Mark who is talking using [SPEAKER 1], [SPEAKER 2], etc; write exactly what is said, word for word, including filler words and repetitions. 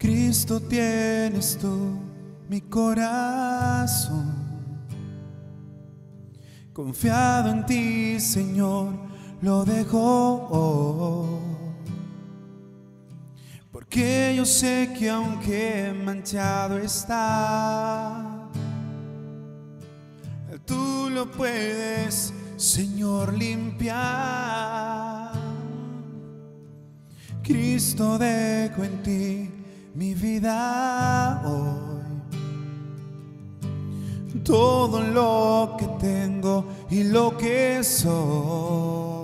[SPEAKER 1] Cristo tienes tú mi corazón, confiado en ti, Señor, lo dejo, porque yo sé que aunque manchado está, tú lo puedes, Señor, limpiar. Cristo, dejo en ti mi vida hoy, todo lo que tengo y lo que soy.